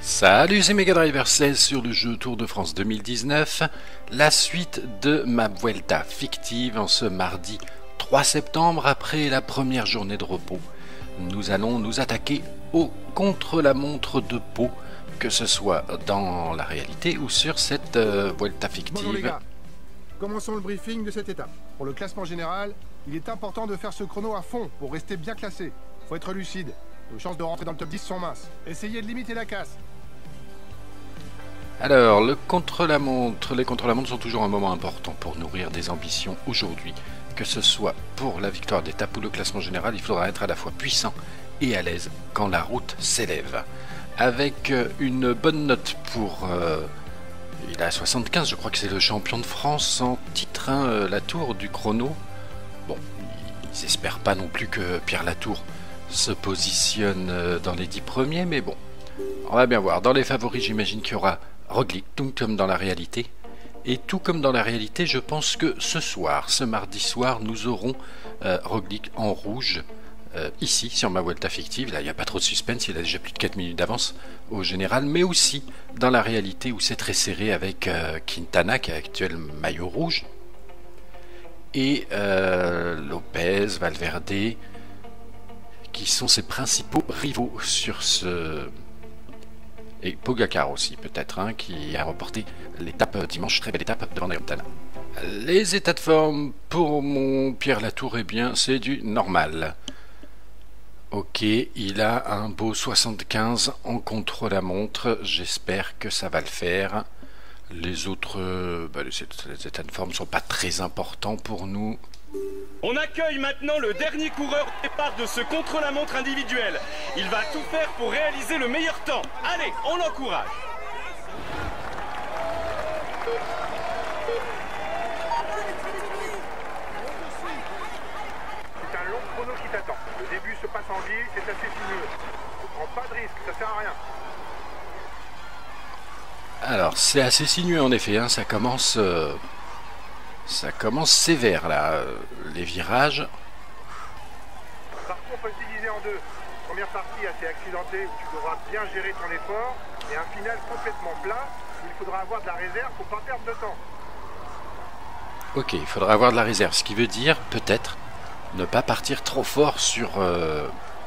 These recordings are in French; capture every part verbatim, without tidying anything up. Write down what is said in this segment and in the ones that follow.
Salut, c'est Mega Driver seize sur le jeu Tour de France deux mille dix-neuf, la suite de ma Vuelta fictive en ce mardi trois septembre après la première journée de repos. Nous allons nous attaquer au contre-la-montre de Pau, que ce soit dans la réalité ou sur cette euh, Vuelta fictive. Bonjour les gars, commençons le briefing de cette étape. Pour le classement général, il est important de faire ce chrono à fond pour rester bien classé. Faut être lucide, nos chances de rentrer dans le top dix sont minces. Essayez de limiter la casse. Alors, le contre-la-montre, les contre-la-montre sont toujours un moment important pour nourrir des ambitions aujourd'hui. Que ce soit pour la victoire d'étape ou le classement général, il faudra être à la fois puissant et à l'aise quand la route s'élève. Avec une bonne note pour... Euh, il a soixante-quinze, je crois que c'est le champion de France en titre, hein, euh, Latour du chrono. Bon, ils espèrent pas non plus que Pierre Latour se positionne euh, dans les dix premiers, mais bon, on va bien voir. Dans les favoris, j'imagine qu'il y aura Roglic, tout comme dans la réalité. Et tout comme dans la réalité, je pense que ce soir, ce mardi soir, nous aurons euh, Roglic en rouge, euh, ici, sur ma Vuelta fictive. Là, il n'y a pas trop de suspense, il a déjà plus de quatre minutes d'avance au général, mais aussi dans la réalité où c'est très serré avec euh, Quintana, qui est actuel maillot rouge, et euh, Lopez, Valverde, qui sont ses principaux rivaux sur ce... Et Pogacar aussi peut-être, hein, qui a remporté l'étape dimanche, très belle étape devant Nairo. Les états de forme pour mon Pierre Latour, eh bien c'est du normal. Ok, il a un beau soixante-quinze en contre-la-montre, j'espère que ça va le faire. Les autres, bah, les, les états de forme ne sont pas très importants pour nous. On accueille maintenant le dernier coureur au départ de ce contre-la-montre individuel. Il va tout faire pour réaliser le meilleur temps. Allez, on l'encourage. C'est un long chrono qui t'attend. Le début se passe en ville, c'est assez sinueux. Ne prends pas de risque, ça sert à rien. Alors, c'est assez sinueux en effet, hein, ça commence... Euh... Ça commence sévère là, euh, les virages. Le parcours peut se diviser en deux. Première partie assez accidentée où tu devras bien gérer ton effort. Et un final complètement plat où il faudra avoir de la réserve pour pas perdre de temps. Ok, il faudra avoir de la réserve, ce qui veut dire peut-être ne pas partir trop fort sur, euh,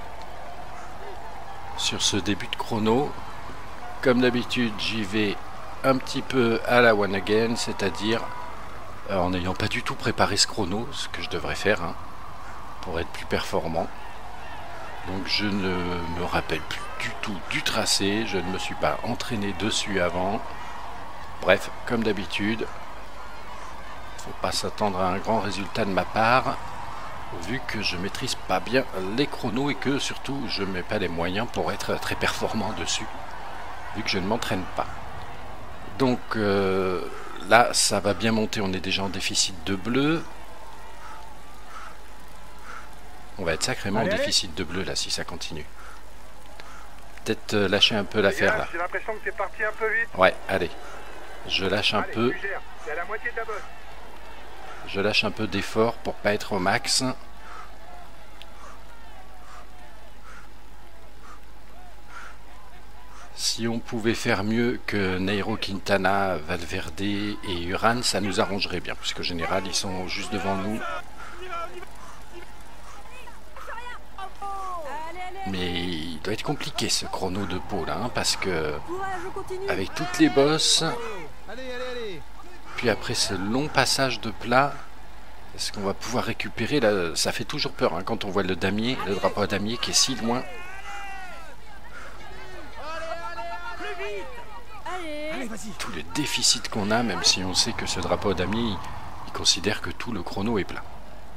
sur ce début de chrono. Comme d'habitude, j'y vais un petit peu à la one again, c'est-à-dire... en n'ayant pas du tout préparé ce chrono, ce que je devrais faire, hein, pour être plus performant. Donc je ne me rappelle plus du tout du tracé, je ne me suis pas entraîné dessus avant. Bref, comme d'habitude, faut pas s'attendre à un grand résultat de ma part, vu que je maîtrise pas bien les chronos et que surtout je mets pas les moyens pour être très performant dessus, vu que je ne m'entraîne pas. Donc... Euh, Là, ça va bien monter, on est déjà en déficit de bleu. On va être sacrément allez, en déficit allez. de bleu, là, si ça continue. Peut-être euh, lâcher un peu l'affaire, là. J'ai l'impression que t'es parti un peu vite. Ouais, allez. Je lâche un allez, peu. C'est à la moitié de la bosse. Je lâche un peu d'effort pour pas être au max. Si on pouvait faire mieux que Nairo, Quintana, Valverde et Uran, ça nous arrangerait bien, puisqu'au général, ils sont juste devant nous. Mais il doit être compliqué ce chrono de Pau là, hein, parce que avec toutes les bosses, puis après ce long passage de plat, est-ce qu'on va pouvoir récupérer là? Ça fait toujours peur hein, quand on voit le damier, le drapeau à damier qui est si loin. Tout le déficit qu'on a, même si on sait que ce drapeau damier, il, il considère que tout le chrono est plat.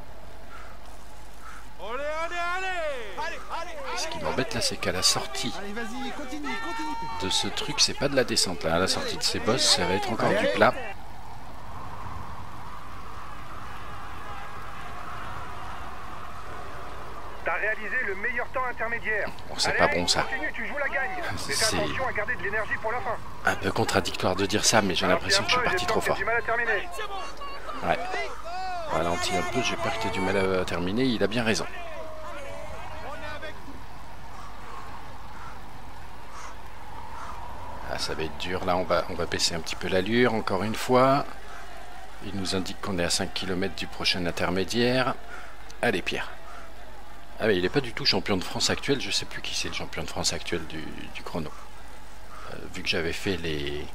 Et ce qui m'embête là, c'est qu'à la sortie de ce truc, c'est pas de la descente là. À la sortie de ces bosses, ça va être encore du plat. T'as réalisé le meilleur temps intermédiaire. Bon, c'est pas bon ça. C'est un peu contradictoire de dire ça, mais j'ai l'impression que je suis parti trop fort. Ouais. Ralentis un peu, j'ai peur que tu aies du mal à terminer. Il a bien raison. ça va être dur. Là, on va, on va baisser un petit peu l'allure, encore une fois. Il nous indique qu'on est à cinq kilomètres du prochain intermédiaire. Allez, Pierre. Ah mais il n'est pas du tout champion de France actuel. Je sais plus qui c'est le champion de France actuel du, du chrono. Euh, vu que j'avais fait les...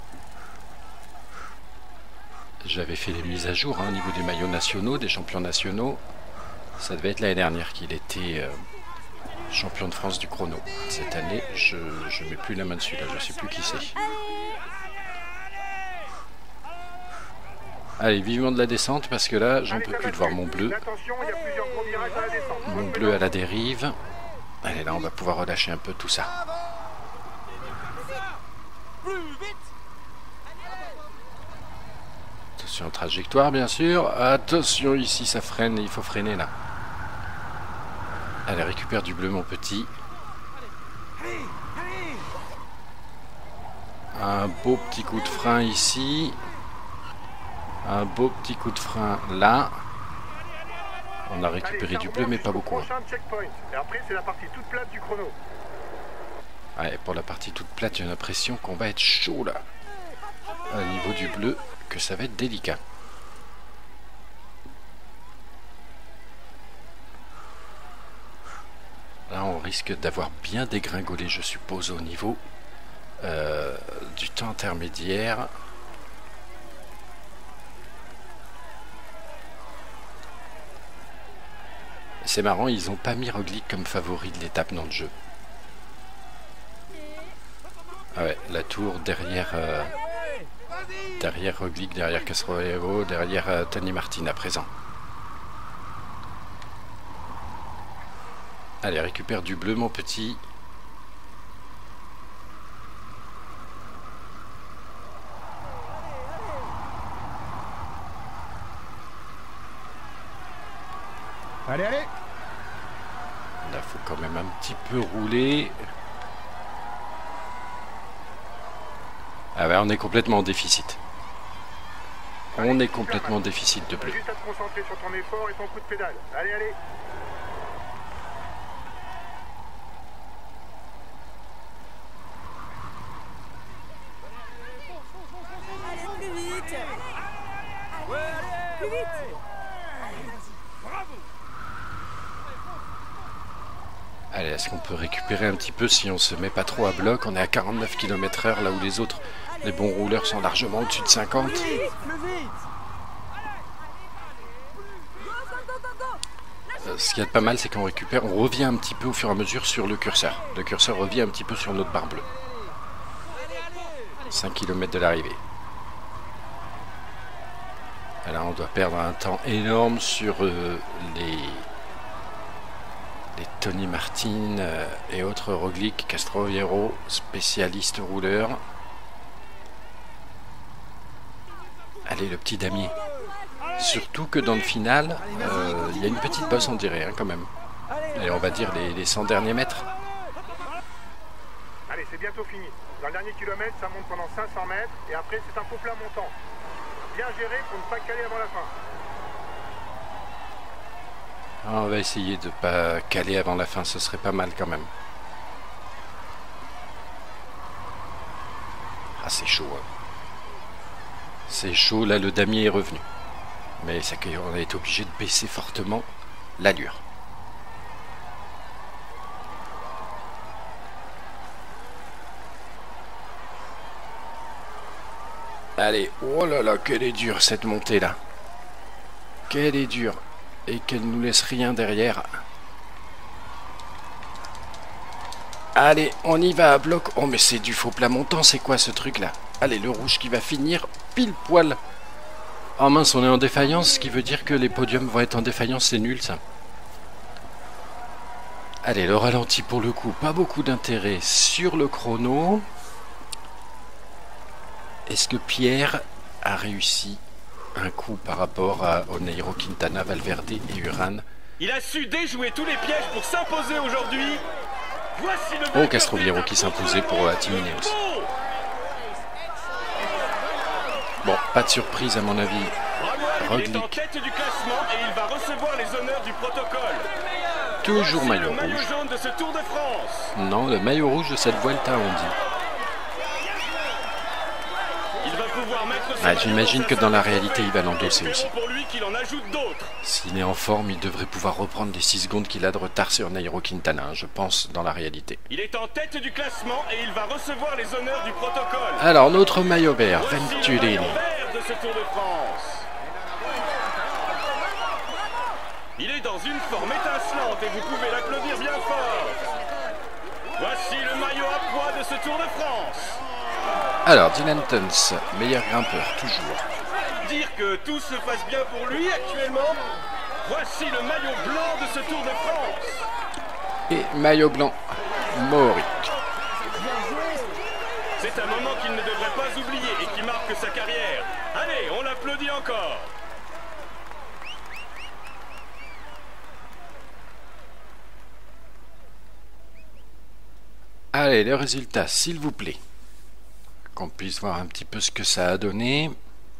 J'avais fait les mises à jour hein, au niveau des maillots nationaux, des champions nationaux. Ça devait être l'année dernière qu'il était euh, champion de France du chrono. Cette année, je ne mets plus la main dessus. Là, je ne sais plus qui c'est. Allez, vivement de la descente parce que là, j'en peux plus de voir mon bleu. Mon bleu à la dérive. Allez, là, on va pouvoir relâcher un peu tout ça. Attention, trajectoire, bien sûr. Attention, ici, ça freine. Il faut freiner, là. Allez, récupère du bleu, mon petit. Un beau petit coup de frein ici. Un beau petit coup de frein là. On a récupéré du bleu, mais pas beaucoup. Et après, c'est la partie toute plate du chrono. Ouais, pour la partie toute plate, j'ai l'impression qu'on va être chaud là. Au niveau du bleu, que ça va être délicat. Là, on risque d'avoir bien dégringolé, je suppose, au niveau euh, du temps intermédiaire. C'est marrant, ils n'ont pas mis Roglic comme favori de l'étape dans le jeu. Ah ouais, la tour derrière euh, derrière Roglic, derrière Castroviejo, derrière euh, Tony Martin à présent. Allez, récupère du bleu, mon petit. Allez, allez. Là, faut quand même un petit peu rouler. Ah ouais, on est complètement en déficit. On est complètement en déficit de bleu. Juste à te concentrer sur ton effort et ton coup de pédale. Allez, allez. Allez, plus vite. Plus vite. Allez, est-ce qu'on peut récupérer un petit peu si on se met pas trop à bloc? On est à quarante-neuf kilomètres heure, là où les autres, les bons rouleurs sont largement au-dessus de cinquante. Euh, ce qu'il y a de pas mal, c'est qu'on récupère, on revient un petit peu au fur et à mesure sur le curseur. Le curseur revient un petit peu sur notre barre bleue. cinq kilomètres de l'arrivée. Là, on doit perdre un temps énorme sur euh, les... les Tony Martin euh, et autres Roglic, Castroviejo, spécialiste rouleur. Allez, le petit damier. Surtout que dans le final, euh, il y a une petite bosse, on dirait, hein, quand même. Allez, on va dire les, les cent derniers mètres. Allez, c'est bientôt fini. Dans le dernier kilomètre, ça monte pendant cinq cents mètres et après, c'est un faux plat montant. Bien géré pour ne pas caler avant la fin. Ah, on va essayer de ne pas caler avant la fin, ce serait pas mal quand même. Ah, c'est chaud. Hein. C'est chaud, là le damier est revenu. Mais ça, on a été obligé de baisser fortement l'allure. Allez, oh là là, qu'elle est dure cette montée là. Qu'elle est dure. Et qu'elle nous laisse rien derrière. Allez, on y va à bloc. Oh, mais c'est du faux plat montant, c'est quoi ce truc là? Allez, le rouge qui va finir pile poil. Oh mince, on est en défaillance, ce qui veut dire que les podiums vont être en défaillance, c'est nul ça. Allez, le ralenti pour le coup, pas beaucoup d'intérêt sur le chrono. Est-ce que Pierre a réussi un coup par rapport à Oneiro, Quintana, Valverde et Uran? Il a su déjouer tous les pièges pour s'imposer aujourd'hui. Voici le Oh, Castroviejo qui s'imposait pour la Team Ineos. Bon, pas de surprise à mon avis. Roglic est en tête du classement et il va recevoir les honneurs du protocole. Toujours Voici maillot le maillot rouge. jaune de ce Tour de France. Non, le maillot rouge de cette Vuelta, on dit. pouvoir mettre ce Ah, maillot j'imagine dans que sa dans la ceinture. réalité, il va l'endosser Espérons aussi. pour lui qu'il en ajoute d'autres. S'il est en forme, il devrait pouvoir reprendre les six secondes qu'il a de retard sur Nairo Quintana, je pense, dans la réalité. Il est en tête du classement et il va recevoir les honneurs du protocole. Alors, notre maillot vert, Voici le Venturini. maillot vert de ce Tour de France. Il est dans une forme étincelante et vous pouvez l'applaudir bien fort. Voici le maillot à poids de ce Tour de France. Alors, Dylan Teuns, meilleur grimpeur, toujours. Dire que tout se passe bien pour lui actuellement. Voici le maillot blanc de ce Tour de France. Et maillot blanc, Mohoric. C'est un moment qu'il ne devrait pas oublier et qui marque sa carrière. Allez, on l'applaudit encore. Allez, le résultat, s'il vous plaît. Qu'on puisse voir un petit peu ce que ça a donné.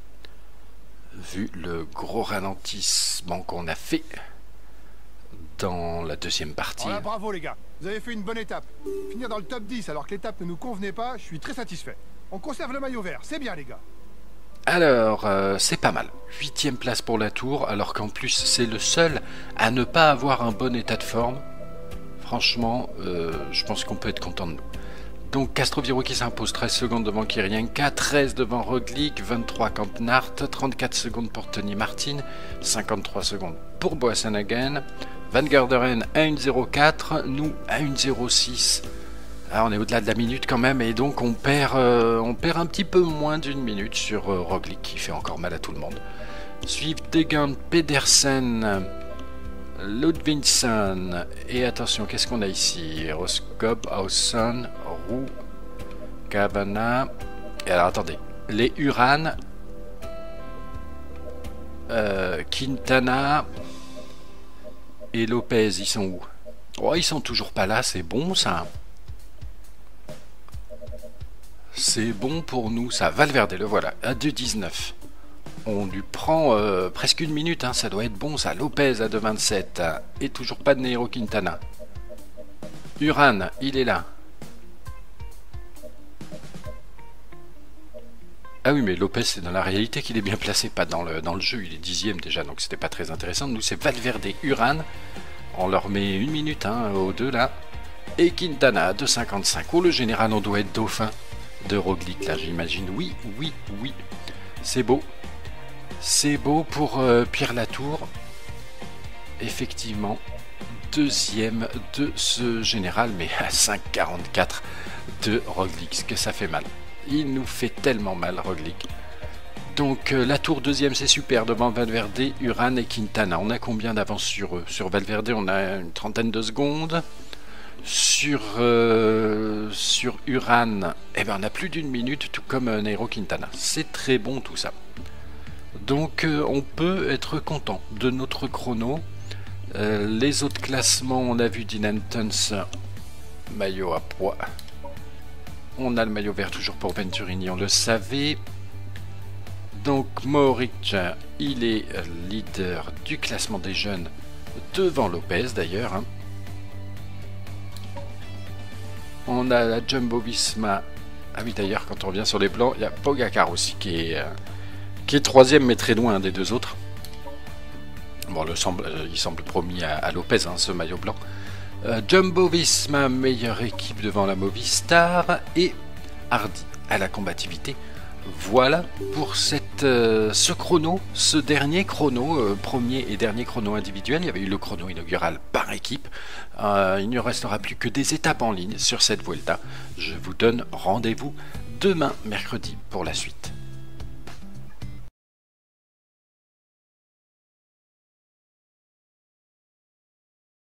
Vu le gros ralentissement qu'on a fait dans la deuxième partie. Voilà, bravo les gars, vous avez fait une bonne étape. Finir dans le top dix alors que l'étape ne nous convenait pas, je suis très satisfait. On conserve le maillot vert, c'est bien les gars. Alors, euh, c'est pas mal. Huitième place pour la Tour, alors qu'en plus c'est le seul à ne pas avoir un bon état de forme. Franchement, euh, je pense qu'on peut être content de nous. Donc Castroviro qui s'impose, treize secondes devant Kirienka, treize devant Roglic, vingt-trois Campenart, trente-quatre secondes pour Tony Martin, cinquante-trois secondes pour Boasson-Hagen, Van Garderen à un zéro quatre, nous à un zéro six. Ah, on est au-delà de la minute quand même et donc on perd, euh, on perd un petit peu moins d'une minute sur euh, Roglic qui fait encore mal à tout le monde. Suivent Degan, Pedersen, Ludvigsson et attention, qu'est-ce qu'on a ici? Roscoe, Hausen, Roux, Cabana. Et alors attendez, les Uran, euh, Quintana et Lopez, ils sont où? Oh, ils sont toujours pas là, c'est bon ça. C'est bon pour nous ça. Valverde, le voilà, à deux dix-neuf. On lui prend euh, presque une minute, hein, ça doit être bon ça. Lopez à deux vingt-sept hein, et toujours pas de Nairo Quintana. Uran, il est là. Ah oui, mais Lopez, c'est dans la réalité qu'il est bien placé, pas dans le, dans le jeu. Il est dixième déjà, donc c'était pas très intéressant. Nous, c'est Valverde, Uran. On leur met une minute hein, aux deux là. Et Quintana à deux cinquante-cinq. Oh, le général, on doit être dauphin de Roglic là, j'imagine. Oui, oui, oui. C'est beau. C'est beau pour euh, Pierre Latour. Effectivement, deuxième de ce général, mais à cinq quarante-quatre de Roglic, ce que ça fait mal. Il nous fait tellement mal, Roglic. Donc euh, Latour deuxième, c'est super, devant Valverde, Uran et Quintana. On a combien d'avance sur eux? Sur Valverde, on a une trentaine de secondes. Sur, euh, sur Uran, eh ben, on a plus d'une minute, tout comme euh, Nairo Quintana. C'est très bon tout ça. Donc euh, on peut être content de notre chrono. Euh, les autres classements, on a vu Dylan Teuns, maillot à poids. On a le maillot vert toujours pour Venturini, on le savait. Donc Mohoric, il est leader du classement des jeunes devant Lopez d'ailleurs. Hein. On a la Jumbo-Visma. Ah oui, d'ailleurs, quand on revient sur les plans, il y a Pogacar aussi qui est, euh, qui est troisième, mais très loin des deux autres. Bon, le semble, euh, il semble promis à, à Lopez, hein, ce maillot blanc. Euh, Jumbo-Visma, meilleure équipe devant la Movistar. Et Hardy à la combativité. Voilà pour cette, euh, ce chrono, ce dernier chrono, euh, premier et dernier chrono individuel. Il y avait eu le chrono inaugural par équipe. Euh, il ne restera plus que des étapes en ligne sur cette Vuelta. Je vous donne rendez-vous demain, mercredi, pour la suite.